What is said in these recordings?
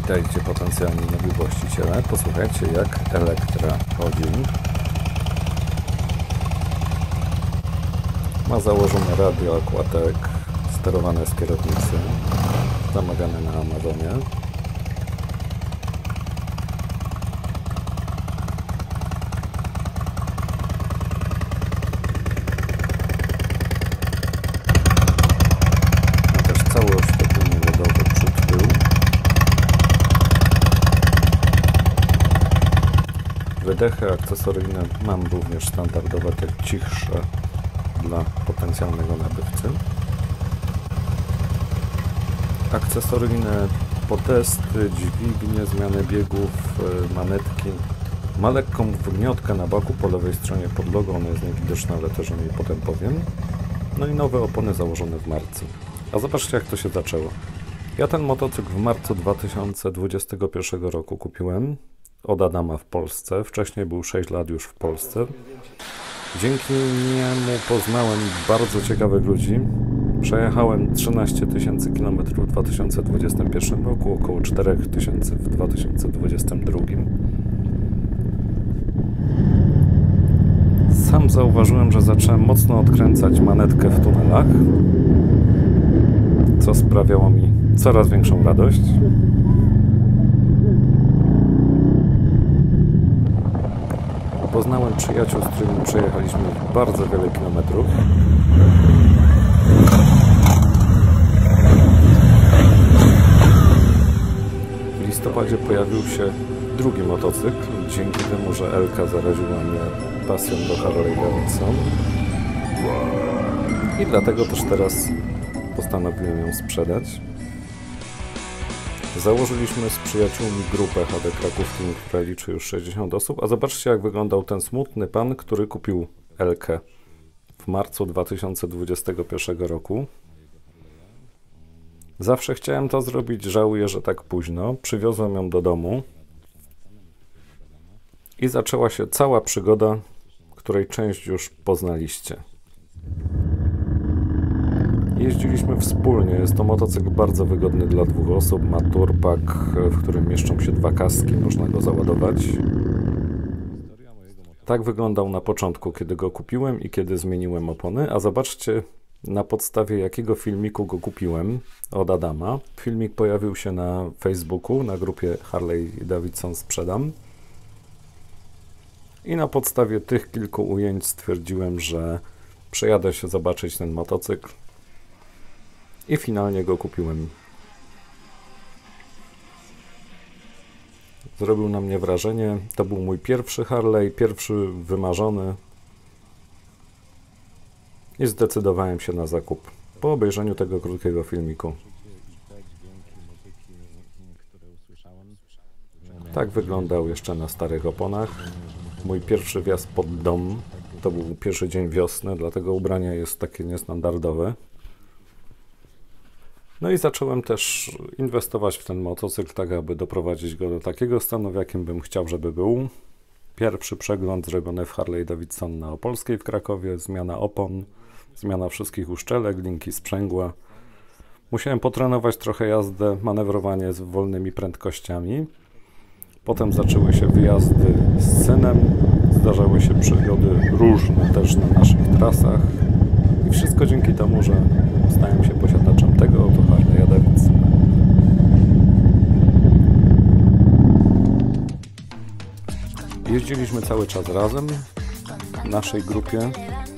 Witajcie potencjalni nowi właściciele. Posłuchajcie, jak Elektra chodzi. Ma założone radio Aquatec sterowane z kierownicy, zamawiane na Amazonie. Ma też całe oświetlenie LEDowe przód, tył. Wydechy akcesoryjne mam również standardowe, te cichsze dla potencjalnego nabywcy. Akcesoryjne podesty, dźwignie, zmiany biegów, manetki. Ma lekką wgniotkę na boku po lewej stronie podlogą, ona jest niewidoczna, ale też o niej potem powiem. No i nowe opony założone w marcu. A zobaczcie, jak to się zaczęło. Ja ten motocykl w marcu 2021 roku kupiłem od Adama w Polsce. Wcześniej był 6 lat już w Polsce. Dzięki niemu poznałem bardzo ciekawych ludzi. Przejechałem 13 000 km w 2021 roku, około 4 000 w 2022. Sam zauważyłem, że zacząłem mocno odkręcać manetkę w tunelach, co sprawiało mi coraz większą radość. Poznałem przyjaciół, z którymi przejechaliśmy bardzo wiele kilometrów. W listopadzie pojawił się drugi motocykl, dzięki temu, że Elka zaraziła mnie pasją do Harley Davidson. I dlatego też teraz postanowiłem ją sprzedać. Założyliśmy z przyjaciółmi grupę HD Kraków Team, która liczy już 60 osób, a zobaczcie, jak wyglądał ten smutny pan, który kupił Elkę w marcu 2021 roku. Zawsze chciałem to zrobić, żałuję, że tak późno. Przywiozłem ją do domu i zaczęła się cała przygoda, której część już poznaliście. Jeździliśmy wspólnie, jest to motocykl bardzo wygodny dla dwóch osób, ma turpak, w którym mieszczą się 2 kaski, można go załadować. Tak wyglądał na początku, kiedy go kupiłem i kiedy zmieniłem opony, a zobaczcie, na podstawie jakiego filmiku go kupiłem od Adama. Filmik pojawił się na Facebooku, na grupie Harley Davidson Sprzedam. I na podstawie tych kilku ujęć stwierdziłem, że przejadę się zobaczyć ten motocykl. I finalnie go kupiłem. Zrobił na mnie wrażenie. To był mój pierwszy Harley, pierwszy wymarzony. I zdecydowałem się na zakup po obejrzeniu tego krótkiego filmiku. Tak wyglądał jeszcze na starych oponach. Mój pierwszy wjazd pod dom. To był pierwszy dzień wiosny, dlatego ubranie jest takie niestandardowe. No i zacząłem też inwestować w ten motocykl, tak aby doprowadzić go do takiego stanu, w jakim bym chciał, żeby był. Pierwszy przegląd zrobiony w Harley Davidson na Opolskiej w Krakowie, zmiana opon, zmiana wszystkich uszczelek, linki sprzęgła. Musiałem potrenować trochę jazdę, manewrowanie z wolnymi prędkościami. Potem zaczęły się wyjazdy z synem, zdarzały się przygody różne też na naszych trasach. I wszystko dzięki temu, że stałem się posiadaczem tego oto Harley'a Davidson. Jeździliśmy cały czas razem w naszej grupie.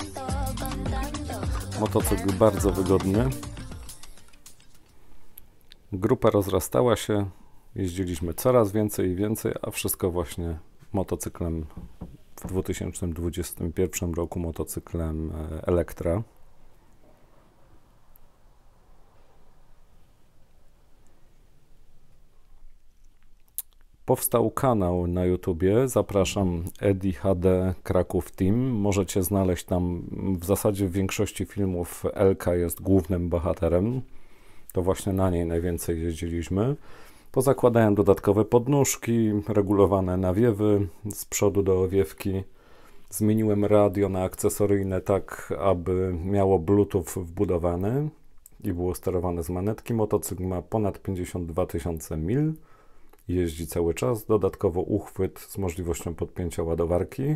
Motocykl bardzo wygodny. Grupa rozrastała się, jeździliśmy coraz więcej i więcej, a wszystko właśnie motocyklem w 2021 roku, motocyklem Elektra. Powstał kanał na YouTubie, zapraszam, Eddie HD Kraków Team. Możecie znaleźć tam, w zasadzie w większości filmów Elka jest głównym bohaterem. To właśnie na niej najwięcej jeździliśmy. Pozakładałem dodatkowe podnóżki, regulowane nawiewy z przodu do owiewki. Zmieniłem radio na akcesoryjne tak, aby miało Bluetooth wbudowany i było sterowane z manetki. Motocykl ma ponad 52 000 mil. jeździ cały czas. Dodatkowo uchwyt z możliwością podpięcia ładowarki.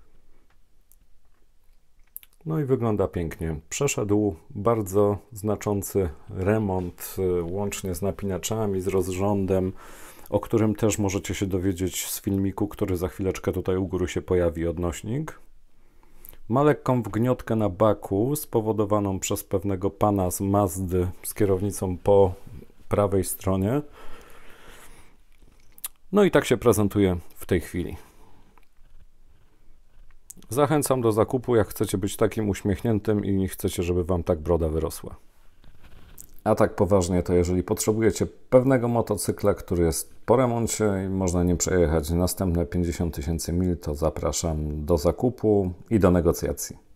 No i wygląda pięknie. Przeszedł bardzo znaczący remont, łącznie z napinaczami, z rozrządem, o którym też możecie się dowiedzieć z filmiku, który za chwileczkę tutaj u góry się pojawi, odnośnik. Ma lekką wgniotkę na baku, spowodowaną przez pewnego pana z Mazdy z kierownicą po prawej stronie. No i tak się prezentuje w tej chwili. Zachęcam do zakupu, jak chcecie być takim uśmiechniętym i nie chcecie, żeby wam tak broda wyrosła. A tak poważnie, to jeżeli potrzebujecie pewnego motocykla, który jest po remoncie i można nim przejechać następne 50 000 mil, to zapraszam do zakupu i do negocjacji.